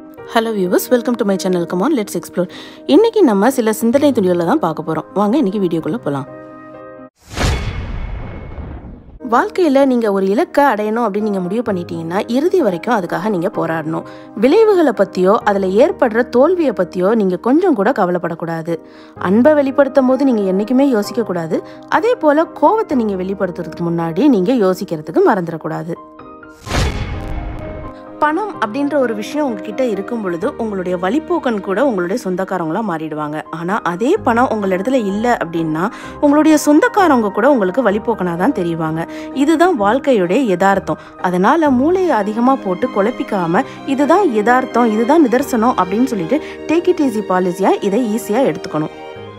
Hello viewers, welcome to my channel. Come on, let's explore. இன்னைக்கு நம்ம சில சிந்தனை துளிகளை தான் பார்க்க போறோம். வாங்க இன்னைக்கு வீடியோக்குள்ள போலாம். வாழ்க்கையில நீங்க ஒரு இலக்கை அடையணும் அப்படி நீங்க முடிவு பண்ணிட்டீங்கன்னா இறுதி வரைக்கும் அதுக்காக நீங்க போராடணும். விளைவுகளை பத்தியோ அதுல ஏற்படுற தோல்வியை பத்தியோ நீங்க கொஞ்சம் கூட கவலைப்படக்கூடாது. அன்பை வெளிப்படுத்தும் போது நீங்க என்னைக்குமே யோசிக்க கூடாது. அதே போல கோவத்தை நீங்க வெளிப்படுத்துறதுக்கு முன்னாடி நீங்க யோசிக்கிறதுக்கு மறந்துடக்கூடாது. பணம் அப்படின்ற ஒரு விஷயம் உங்ககிட்ட இருக்கும் பொழுது உங்களுடைய வழிப்போக்கன் கூட உங்களுடைய சொந்தக்காரங்களா மாறிடுவாங்க. ஆனா அதே பணம் உங்கள் இடத்துல இல்லை அப்படின்னா உங்களுடைய சொந்தக்காரங்க கூட உங்களுக்கு வழிப்போக்கனா தான் தெரியுவாங்க. இதுதான் வாழ்க்கையுடைய யதார்த்தம். அதனால மூளையை அதிகமா போட்டு குழப்பிக்காம இதுதான் யதார்த்தம், இதுதான் நிதர்சனம் அப்படின்னு சொல்லிட்டு டேக் இட் ஈஸி பாலிசியா இதை ஈஸியா எடுத்துக்கணும்.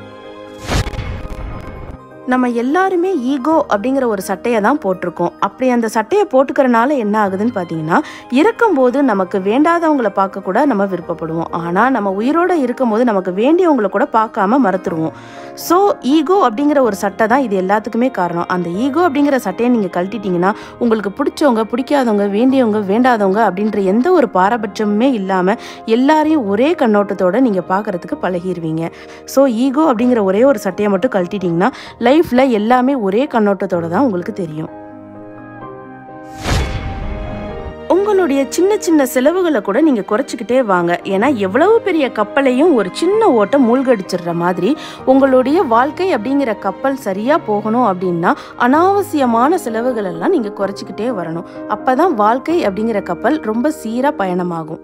நம்ம எல்லாருமே ஈகோ அப்படிங்கிற ஒரு சட்டையை தான் போட்டிருக்கோம். அப்படி அந்த சட்டையை போட்டுக்கிறனால என்ன ஆகுதுன்னு பார்த்தீங்கன்னா, இருக்கும்போது நமக்கு வேண்டாதவங்களை பார்க்க கூட நம்ம விருப்பப்படுவோம். ஆனால் நம்ம உயிரோடு இருக்கும்போது நமக்கு வேண்டியவங்களை கூட பார்க்காம மறுத்துருவோம். ஸோ ஈகோ அப்படிங்கிற ஒரு சட்டை தான் இது எல்லாத்துக்குமே காரணம். அந்த ஈகோ அப்படிங்கிற சட்டையை நீங்கள் கழட்டிட்டீங்கன்னா உங்களுக்கு பிடிச்சவங்க பிடிக்காதவங்க வேண்டியவங்க வேண்டாதவங்க அப்படின்ற எந்த ஒரு பாரபட்சமுமே இல்லாமல் எல்லாரையும் ஒரே கண்ணோட்டத்தோடு நீங்கள் பார்க்குறதுக்கு பழகிடுவீங்க. ஸோ ஈகோ அப்படிங்கிற ஒரே ஒரு சட்டையை மட்டும் கழட்டிட்டிங்கன்னா லைஃப்ல எல்லாமே ஒரே கண்ணோட்டத்தோட தான் உங்களுக்கு தெரியும். உங்களுடைய சின்ன சின்ன செலவுகளை கூட நீங்க குறைச்சிக்கிட்டே வாங்க. ஏன்னா எவ்வளவு பெரிய கப்பலையும் ஒரு சின்ன ஓட்டம் மூழ்கடிச்சிடுற மாதிரி உங்களுடைய வாழ்க்கை அப்படிங்கிற கப்பல் சரியா போகணும் அப்படின்னா அனாவசியமான செலவுகள் எல்லாம் நீங்க குறைச்சிக்கிட்டே வரணும். அப்பதான் வாழ்க்கை அப்படிங்கிற கப்பல் ரொம்ப சீரா பயணமாகும்.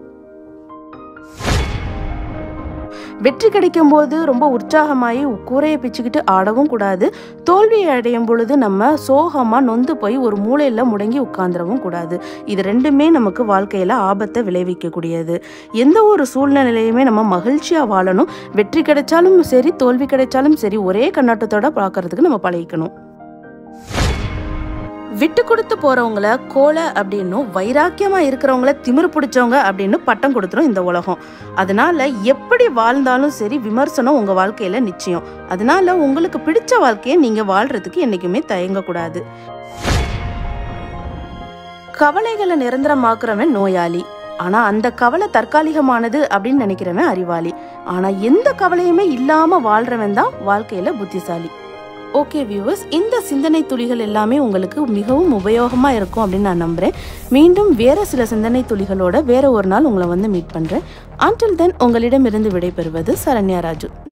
வெற்றி கிடைக்கும் போது ரொம்ப உற்சாகமாகி கூரையை பிச்சுக்கிட்டு ஆடவும் கூடாது. தோல்வியை அடையும் பொழுது நம்ம சோகமா நொந்து போய் ஒரு மூலையில முடங்கி உட்கார்ந்துடவும் கூடாது. இது ரெண்டுமே நமக்கு வாழ்க்கையில ஆபத்தை விளைவிக்கக்கூடியது. எந்த ஒரு சூழ்நிலையுமே நம்ம மகிழ்ச்சியா வாழணும். வெற்றி கிடைச்சாலும் சரி தோல்வி கிடைச்சாலும் சரி ஒரே கண்ணோட்டத்தோட பார்க்கறதுக்கு நம்ம பழகிக்கணும். விட்டு கொடுத்து போறவங்கள கோலை அப்படின்னும் வைராக்கியமா இருக்கிறவங்கள திமிரு பிடிச்சவங்க அப்படின்னு பட்டம் கொடுத்துரும் இந்த உலகம். அதனால எப்படி வாழ்ந்தாலும் சரி விமர்சனம் உங்க வாழ்க்கையில நிச்சயம். அதனால உங்களுக்கு பிடிச்ச வாழ்க்கையை நீங்க வாழ்றதுக்கு என்னைக்குமே தயங்கக்கூடாது. கவலைகளை நிரந்தரமாக்குறவன் நோயாளி. ஆனா அந்த கவலை தற்காலிகமானது அப்படின்னு நினைக்கிறவன் அறிவாளி. ஆனா எந்த கவலையுமே இல்லாம வாழ்றவன் தான் வாழ்க்கையில புத்திசாலி. ஓகே வியூவர்ஸ், இந்த சிந்தனை துளிகள் எல்லாமே உங்களுக்கு மிகவும் உபயோகமா இருக்கும் அப்படின்னு நான் நம்புறேன். மீண்டும் வேற சில சிந்தனை துளிகளோட வேற ஒரு நாள் உங்களை வந்து மீட் பண்றேன். Until then உங்களிடமிருந்து விடைபெறுவது சரண்யா ராஜு.